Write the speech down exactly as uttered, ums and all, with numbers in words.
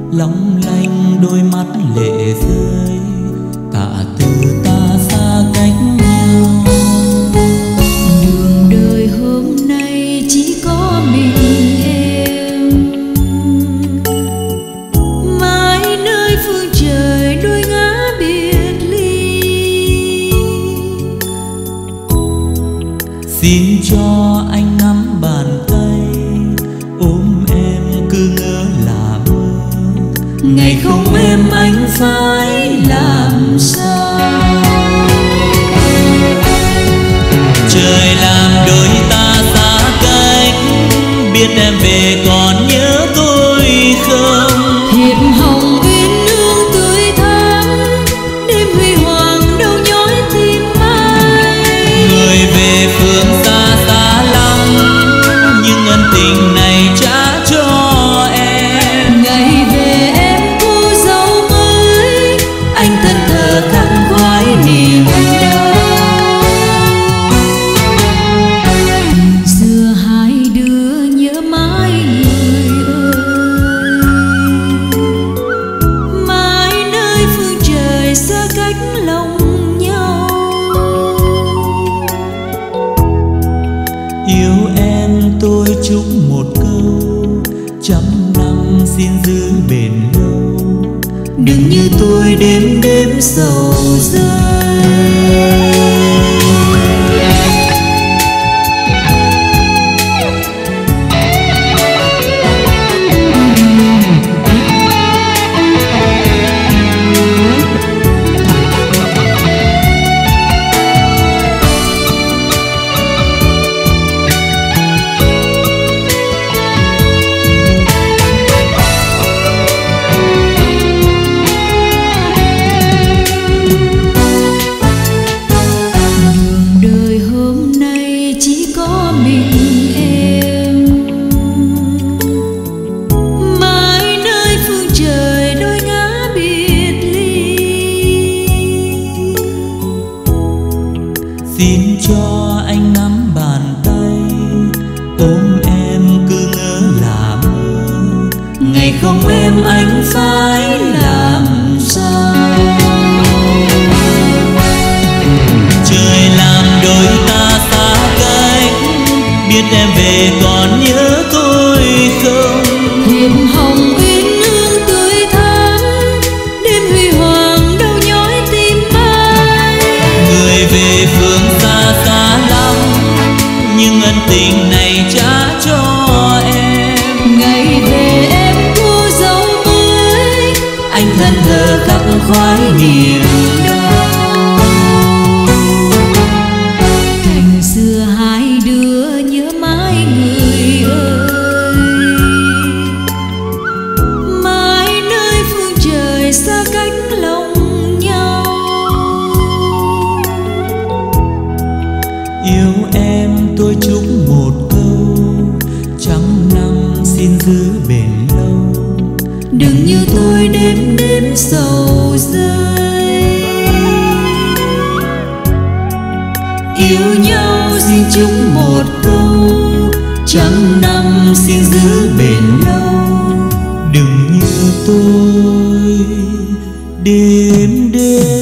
long lanh đôi mắt lệ rơi, tạ từ ta xa cách nhau. Đường đời hôm nay chỉ có mình em, mãi nơi phương trời đôi ngã biệt ly. Xin cho anh nắm bàn tay, ôm em cứ ngỡ là mơ. Ngày không em anh phải làm sao? Trời làm đôi ta xa cách, biết em về còn nhớ tôi không? Thiệp hồng uyên ương tươi thắm, đêm huy hoàng đâu nhói tim ai. Người về phương xa xa lắm, nhưng ân tình này trả cho em. Ngày về em cô dâu mới, anh thân thờ khắc khoái niềm đau. Tình xưa hai đứa nhớ mãi người ơi, mãi nơi phương trời xa cách lòng nhau. Yêu em tôi chúc một câu, trăm năm xin giữ bền lâu. Đừng như tôi đêm đêm sầu rơi. Xin cho anh nắm bàn tay, ôm em cứ ngỡ là mơ. Ngày không em anh phải làm sao? Trời làm đôi ta xa cách, biết em về còn nhớ tôi không? Thiệp hồng uyên ương tươi thắm, đêm huy hoàng đâu nhói tim ai. Người về phương xa xa lắm, nhưng ân tình này trả cho em. Ngày về em cô dâu mới, anh thân thờ khắc khoái niềm đau. Tình xưa hai đứa nhớ mãi người ơi, mãi nơi phương trời xa cách lòng nhau. Yêu em tôi chúc một câu, trăm năm xin giữ bền lâu. Đừng như tôi đêm đêm sầu rơi. Yêu nhau xin chúc một câu, trăm năm xin giữ bền lâu. Đừng như tôi đêm đêm